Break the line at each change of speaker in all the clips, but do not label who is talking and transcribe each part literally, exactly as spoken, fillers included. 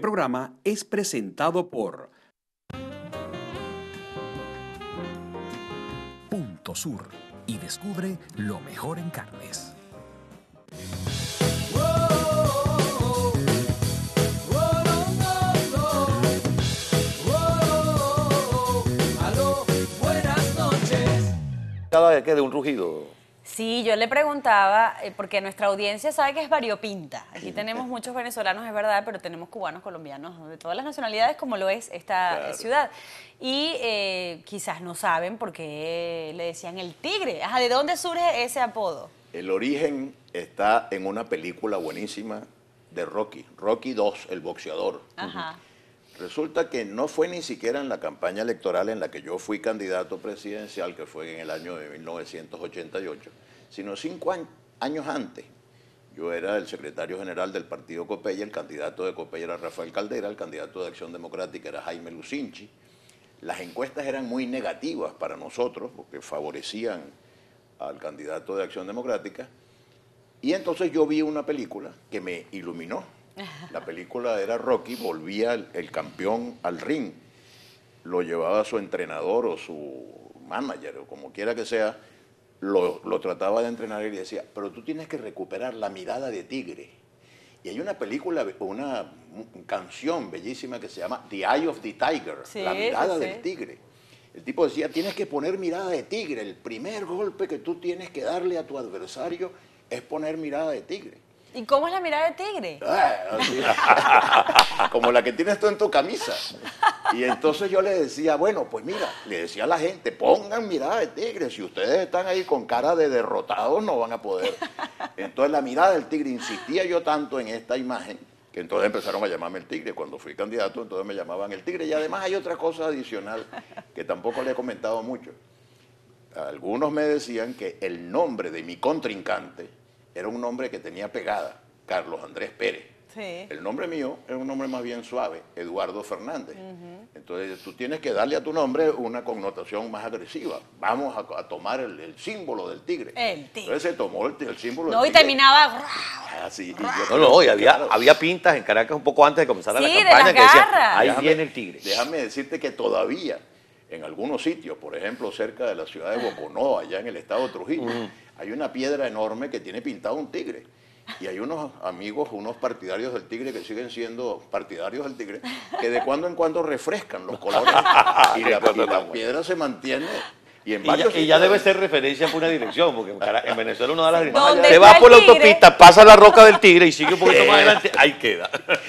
programa es presentado por
Punto Sur y descubre lo mejor en carnes.
Cada vez que de un rugido.
Sí, yo le preguntaba, eh, porque nuestra audiencia sabe que es variopinta. Aquí tenemos muchos venezolanos, es verdad, pero tenemos cubanos, colombianos, de todas las nacionalidades, como lo es esta
Claro.
ciudad. Y eh, quizás no saben por qué le decían el tigre. Ajá, ¿de dónde surge ese apodo?
El origen está en una película buenísima de Rocky, Rocky dos, el boxeador.
Ajá.
Resulta que no fue ni siquiera en la campaña electoral en la que yo fui candidato presidencial, que fue en el año de mil novecientos ochenta y ocho, sino cinco años antes. Yo era el secretario general del partido Copey, el candidato de Copey era Rafael Caldera, el candidato de Acción Democrática era Jaime Lucinchi. Las encuestas eran muy negativas para nosotros porque favorecían al candidato de Acción Democrática. Y entonces yo vi una película que me iluminó. La película era Rocky, volvía el, el campeón al ring, lo llevaba su entrenador o su manager o como quiera que sea, lo, lo trataba de entrenar y le decía, pero tú tienes que recuperar la mirada de tigre. Y hay una película, una, una canción bellísima que se llama The Eye of the Tiger,
Sí,
la mirada
sí, sí.
del tigre. El tipo decía, tienes que poner mirada de tigre, el primer golpe que tú tienes que darle a tu adversario es poner mirada de tigre.
¿Y cómo es la mirada de tigre?
Ah, así. Como la que tienes tú en tu camisa. Y entonces yo le decía, bueno, pues mira, le decía a la gente, pongan mirada de tigre, si ustedes están ahí con cara de derrotados no van a poder. Entonces la mirada del tigre, insistía yo tanto en esta imagen, que entonces empezaron a llamarme el tigre. Cuando fui candidato, entonces me llamaban el tigre. Y además hay otra cosa adicional que tampoco le he comentado mucho. Algunos me decían que el nombre de mi contrincante era un nombre que tenía pegada, Carlos Andrés Pérez.
Sí.
El nombre mío era un nombre más bien suave, Eduardo Fernández. Uh-huh. Entonces tú tienes que darle a tu nombre una connotación más agresiva. Vamos a, a tomar el, el símbolo del tigre.
El tigre.
Entonces se tomó el, el símbolo
No,
del
y
tigre.
terminaba...
Así, y
No,
yo
no, y
creo,
había,
claro,
había pintas en Caracas un poco antes de comenzar
Sí,
la
de
campaña
las
que decían,
garras.
ahí
Déjame-
viene el tigre.
Déjame decirte que todavía en algunos sitios, por ejemplo cerca de la ciudad de Boconó, allá en el estado de Trujillo,
Mm.
hay una piedra enorme que tiene pintado un tigre. Y hay unos amigos, unos partidarios del tigre que siguen siendo partidarios del tigre, que de cuando en cuando refrescan los colores y la, y la piedra se mantiene. Y, en
Y ya,
varios
y ya
sitios-
debe ser referencia por una dirección, porque en, Cara- en Venezuela uno da la dirección.
¿Dónde
Se
está
va
el
por la
tigre?
autopista, pasa la roca del tigre y sigue un poquito más adelante, ahí queda.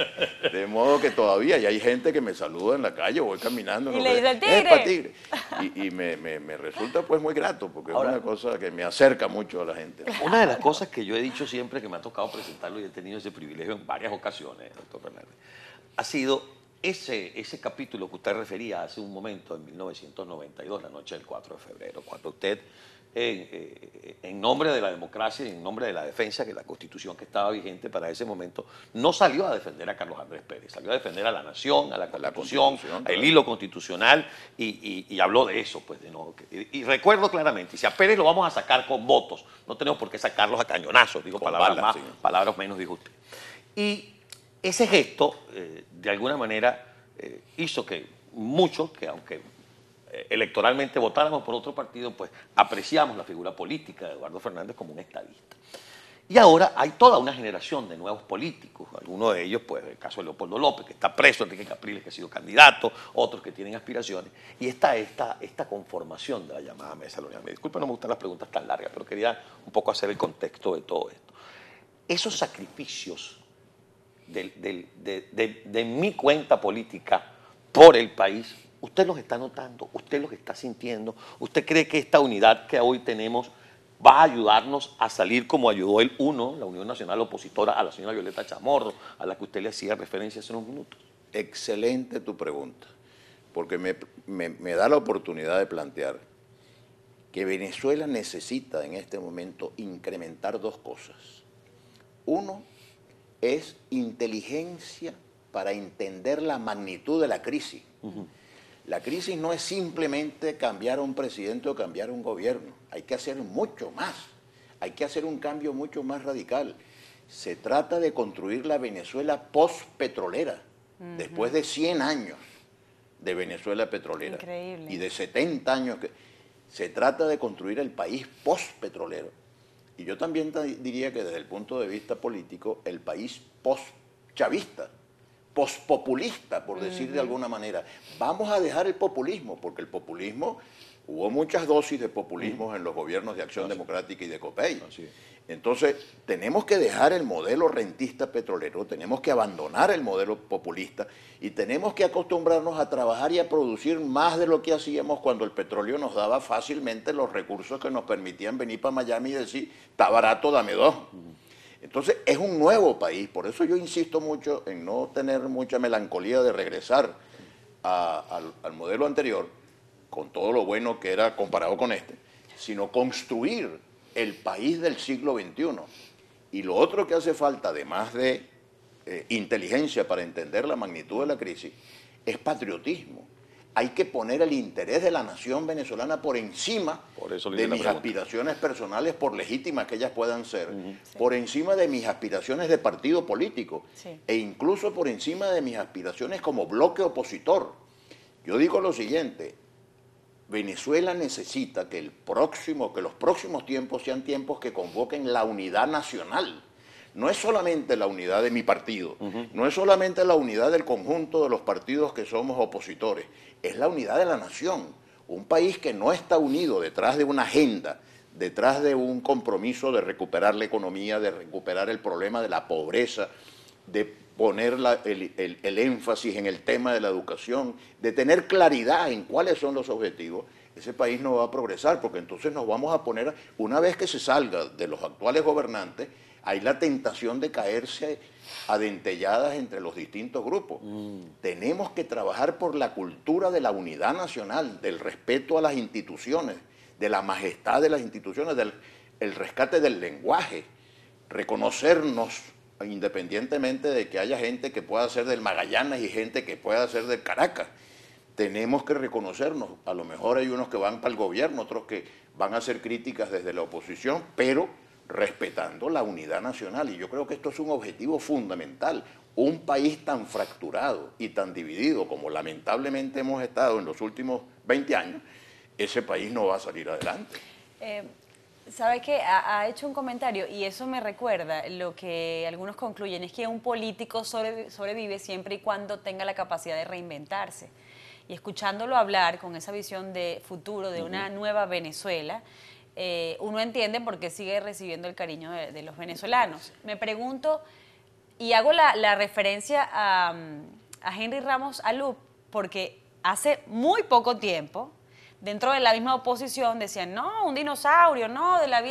De modo que todavía y hay gente que me saluda en la calle, voy caminando.
Y
no
le
sé,
dice, "Tigre".
"Epa, tigre". Y, y me, me- me resulta pues muy grato, porque
Ahora-
es una cosa que me acerca mucho a la gente.
Una de las cosas que yo he dicho siempre, que me ha tocado presentarlo y he tenido ese privilegio en varias ocasiones, doctor Fernández, ha sido ese, ese capítulo que usted refería hace un momento, en mil novecientos noventa y dos, la noche del cuatro de febrero, cuando usted, en, eh, en nombre de la democracia y en nombre de la defensa, que la Constitución que estaba vigente para ese momento, no salió a defender a Carlos Andrés Pérez, salió a defender a la nación, a la Constitución,
Constitución,
al
claro.
hilo constitucional, y, y- y habló de eso. Pues, de no, que- y, y recuerdo claramente, y si a Pérez lo vamos a sacar con votos, no tenemos por qué sacarlos a cañonazos, digo
Con
palabras
balas,
más,
sí.
palabras menos, dijo usted. Y ese gesto, eh, de alguna manera, eh, hizo que muchos, que aunque eh, electoralmente votáramos por otro partido, pues apreciamos la figura política de Eduardo Fernández como un estadista. Y ahora hay toda una generación de nuevos políticos, algunos de ellos, pues el caso de Leopoldo López, que está preso, Enrique Capriles, que ha sido candidato, otros que tienen aspiraciones, y está esta, esta conformación de la llamada mesa de la unidad. Me disculpa, no me gustan las preguntas tan largas, pero quería un poco hacer el contexto de todo esto. Esos sacrificios del- del- de, de- de mi cuenta política por el país, usted los está notando, usted los está sintiendo, usted cree que esta unidad que hoy tenemos va a ayudarnos a salir como ayudó el UNO, la Unión Nacional Opositora, a la señora Violeta Chamorro, a la que usted le hacía referencia hace unos minutos.
Excelente tu pregunta, porque me, me- me da la oportunidad de plantear que Venezuela necesita en este momento incrementar dos cosas. Uno es inteligencia para entender la magnitud de la crisis. Uh-huh. La crisis no es simplemente cambiar a un presidente o cambiar a un gobierno, hay que hacer mucho más, hay que hacer un cambio mucho más radical. Se trata de construir la Venezuela post-petrolera. Uh-huh. Después de cien años de Venezuela petrolera.
Increíble.
Y de setenta años que se trata de construir el país post-petrolero. Y yo también diría que desde el punto de vista político, el país post-chavista, post-populista, por decir uh-huh. de alguna manera. Vamos a dejar el populismo, porque el populismo, hubo muchas dosis de populismo uh-huh. en los gobiernos de Acción Así. Democrática y de COPEI. Así es. Entonces, tenemos que dejar el modelo rentista petrolero, tenemos que abandonar el modelo populista y tenemos que acostumbrarnos a trabajar y a producir más de lo que hacíamos cuando el petróleo nos daba fácilmente los recursos que nos permitían venir para Miami y decir, está barato, dame dos. Entonces, es un nuevo país, por eso yo insisto mucho en no tener mucha melancolía de regresar a, al, al modelo anterior, con todo lo bueno que era comparado con este, sino construir el país del siglo veintiuno. Y lo otro que hace falta, además de eh, inteligencia para entender la magnitud de la crisis, es patriotismo. Hay que poner el interés de la nación venezolana por encima por eso de mis aspiraciones personales, por legítimas que ellas puedan ser, uh-huh. sí. por encima de mis aspiraciones de partido político, sí. e incluso por encima de mis aspiraciones como bloque opositor. Yo digo lo siguiente, Venezuela necesita que, el próximo, que los próximos tiempos sean tiempos que convoquen la unidad nacional. No es solamente la unidad de mi partido, uh-huh. no es solamente la unidad del conjunto de los partidos que somos opositores, es la unidad de la nación. Un país que no está unido detrás de una agenda, detrás de un compromiso de recuperar la economía, de recuperar el problema de la pobreza, de poner la, el, el, el énfasis en el tema de la educación, de tener claridad en cuáles son los objetivos, ese país no va a progresar, porque entonces nos vamos a poner, una vez que se salga de los actuales gobernantes, hay la tentación de caerse a dentelladas entre los distintos grupos. Mm. Tenemos que trabajar por la cultura de la unidad nacional, del respeto a las instituciones, de la majestad de las instituciones, del el rescate del lenguaje, reconocernos independientemente de que haya gente que pueda ser del Magallanes y gente que pueda ser del Caracas. Tenemos que reconocernos. A lo mejor hay unos que van para el gobierno, otros que van a hacer críticas desde la oposición, pero respetando la unidad nacional. Y yo creo que esto es un objetivo fundamental. Un país tan fracturado y tan dividido como lamentablemente hemos estado en los últimos veinte años, ese país no va a salir adelante.
Eh... ¿Sabe qué? Ha, ha hecho un comentario y eso me recuerda lo que algunos concluyen, es que un político sobre, sobrevive siempre y cuando tenga la capacidad de reinventarse. Y escuchándolo hablar con esa visión de futuro, de una nueva Venezuela, eh, uno entiende por qué sigue recibiendo el cariño de, de los venezolanos. Me pregunto, y hago la, la referencia a, a Henry Ramos Alup, porque hace muy poco tiempo, dentro de la misma oposición decían, no, un dinosaurio, no, de la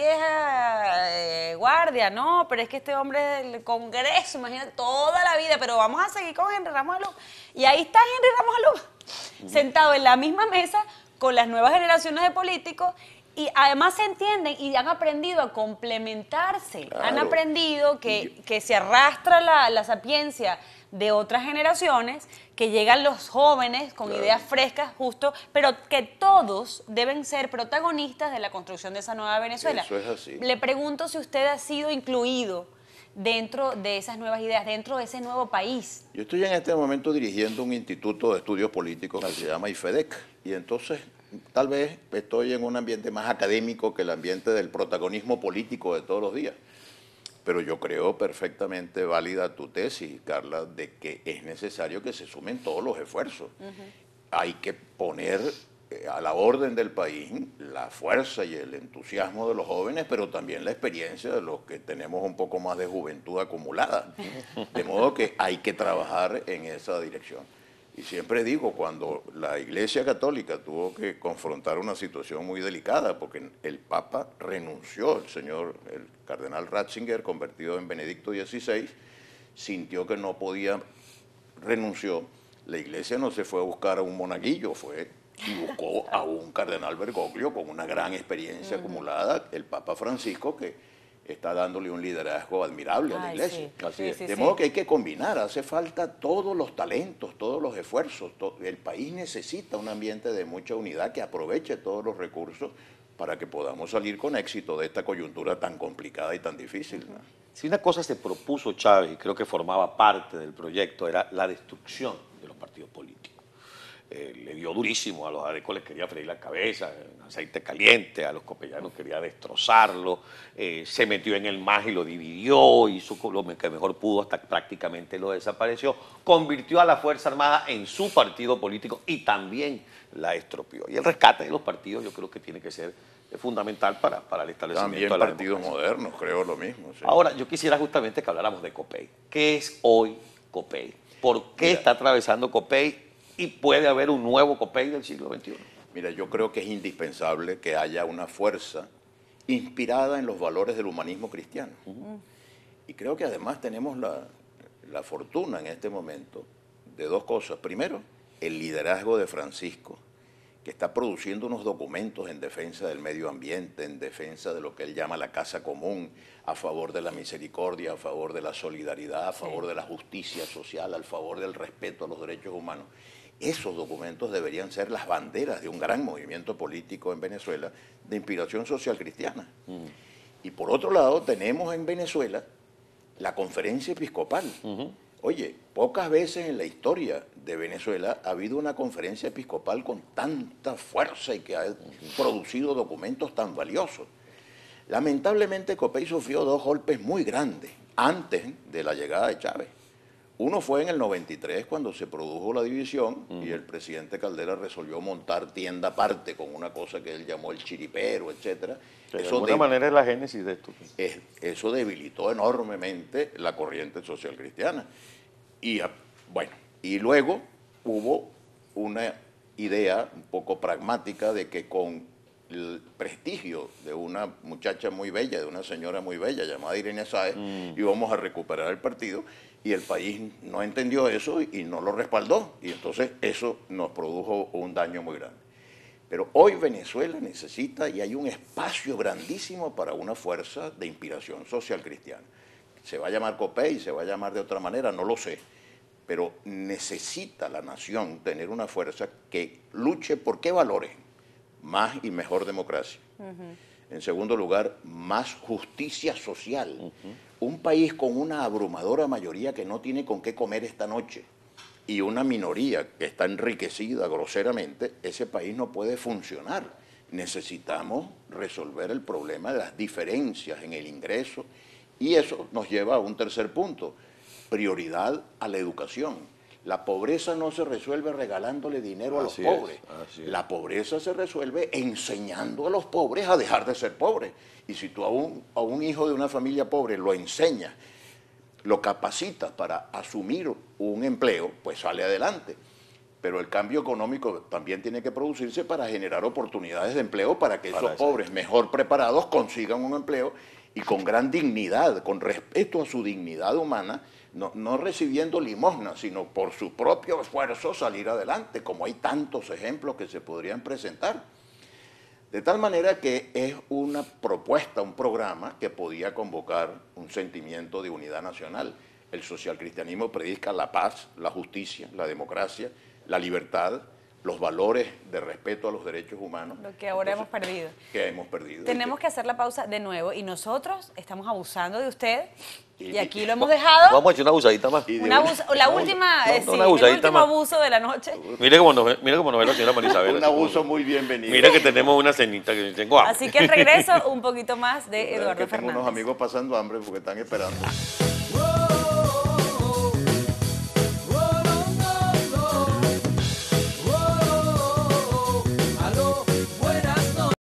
vieja eh, guardia, no, pero es que este hombre del Congreso, imagínate, toda la vida, pero vamos a seguir con Henry Ramos Alup. Y ahí está Henry Ramos Alup, uh-huh. sentado en la misma mesa con las nuevas generaciones de políticos y además se entienden y han aprendido a complementarse, claro. han aprendido que, que se arrastra la, la sapiencia de otras generaciones, que llegan los jóvenes con claro. ideas frescas, justo, pero que todos deben ser protagonistas de la construcción de esa nueva Venezuela.
Eso es así.
Le pregunto si usted ha sido incluido dentro de esas nuevas ideas, dentro de ese nuevo país.
Yo estoy en este momento dirigiendo un instituto de estudios políticos que se llama IFEDEC, y entonces tal vez estoy en un ambiente más académico que el ambiente del protagonismo político de todos los días. Pero yo creo perfectamente válida tu tesis, Carla, de que es necesario que se sumen todos los esfuerzos. Uh-huh. Hay que poner a la orden del país la fuerza y el entusiasmo de los jóvenes, pero también la experiencia de los que tenemos un poco más de juventud acumulada. De modo que hay que trabajar en esa dirección. Y siempre digo, cuando la Iglesia Católica tuvo que confrontar una situación muy delicada, porque el Papa renunció, el señor, el cardenal Ratzinger, convertido en Benedicto dieciséis, sintió que no podía, renunció. La Iglesia no se fue a buscar a un monaguillo, fue y buscó a un cardenal Bergoglio con una gran experiencia uh-huh. acumulada, el Papa Francisco, que está dándole un liderazgo admirable Ay, a la Iglesia.
Sí. Así sí, es. Sí,
de
sí.
modo que hay que combinar, hace falta todos los talentos, todos los esfuerzos. To- el país necesita un ambiente de mucha unidad que aproveche todos los recursos para que podamos salir con éxito de esta coyuntura tan complicada y tan difícil, ¿no?
Si una cosa se propuso Chávez, y creo que formaba parte del proyecto, era la destrucción de los partidos políticos. Eh, le dio durísimo, a los adecos les quería freír la cabeza, en aceite caliente, a los copellanos quería destrozarlo, eh, se metió en el M A G y lo dividió, hizo lo que mejor pudo hasta que prácticamente lo desapareció, convirtió a la Fuerza Armada en su partido político y también la estropeó. Y el rescate de los partidos yo creo que tiene que ser fundamental para, para el establecimiento
También
de la
partidos
democracia.
modernos, creo lo mismo. Sí.
Ahora, yo quisiera justamente que habláramos de COPEI. ¿Qué es hoy COPEI? ¿Por qué
Mira,
está atravesando COPEI? ¿Y puede haber un nuevo COPEI del siglo veintiuno?
Mira, yo creo que es indispensable que haya una fuerza inspirada en los valores del humanismo cristiano. Uh-huh. Y creo que además tenemos la, la fortuna en este momento de dos cosas. Primero, el liderazgo de Francisco, que está produciendo unos documentos en defensa del medio ambiente, en defensa de lo que él llama la casa común, a favor de la misericordia, a favor de la solidaridad, a favor sí. de la justicia social, a favor del respeto a los derechos humanos. Esos documentos deberían ser las banderas de un gran movimiento político en Venezuela de inspiración social cristiana. Mm. Y por otro lado, tenemos en Venezuela la conferencia episcopal. Uh-huh. Oye, pocas veces en la historia de Venezuela ha habido una conferencia episcopal con tanta fuerza y que ha producido documentos tan valiosos. Lamentablemente, COPEI sufrió dos golpes muy grandes antes de la llegada de Chávez. Uno fue en el noventa y tres, cuando se produjo la división uh-huh. y el presidente Caldera resolvió montar tienda aparte con una cosa que él llamó el chiripero, etcétera.
Que de alguna manera es la génesis de esto.
Es, eso debilitó enormemente la corriente social cristiana. Y, bueno, y luego hubo una idea un poco pragmática de que con el prestigio de una muchacha muy bella, de una señora muy bella llamada Irene Sáez, mm. íbamos a recuperar el partido, y el país no entendió eso y no lo respaldó, y entonces eso nos produjo un daño muy grande. Pero hoy Venezuela necesita, y hay un espacio grandísimo para una fuerza de inspiración social cristiana. Se va a llamar COPEI, se va a llamar de otra manera, no lo sé, pero necesita la nación tener una fuerza que luche por qué valores. Más y mejor democracia. Uh-huh. En segundo lugar, más justicia social. Uh-huh. Un país con una abrumadora mayoría que no tiene con qué comer esta noche y una minoría que está enriquecida groseramente, ese país no puede funcionar. Necesitamos resolver el problema de las diferencias en el ingreso, y eso nos lleva a un tercer punto: prioridad a la educación. La pobreza no se resuelve regalándole dinero a los pobres. La pobreza se resuelve enseñando a los pobres a dejar de ser pobres. Y si tú a un, a un hijo de una familia pobre lo enseñas, lo capacitas para asumir un empleo, pues sale adelante. Pero el cambio económico también tiene que producirse para generar oportunidades de empleo para que esos pobres mejor preparados consigan un empleo y con gran dignidad, con respeto a su dignidad humana, no, no recibiendo limosna, sino por su propio esfuerzo salir adelante, como hay tantos ejemplos que se podrían presentar. De tal manera que es una propuesta, un programa que podía convocar un sentimiento de unidad nacional. El socialcristianismo predica la paz, la justicia, la democracia, la libertad, los valores de respeto a los derechos humanos.
Lo que ahora Entonces, hemos perdido.
Que hemos perdido.
Tenemos
que,
que hacer la pausa de nuevo, y nosotros estamos abusando de usted, y, y aquí
y,
lo hemos dejado.
Vamos a echar una abusadita más.
Una abus la última,
no,
eh,
no,
sí,
una
el último
más.
abuso de la noche.
Mire cómo nos ve, mire cómo nos ve la señora Marisabel.
Un abuso muy bienvenido.
Mira que tenemos una cenita que tengo hambre.
Así que al regreso, un poquito más de Eduardo
que tengo
Fernández.
Tengo unos amigos pasando hambre porque están esperando.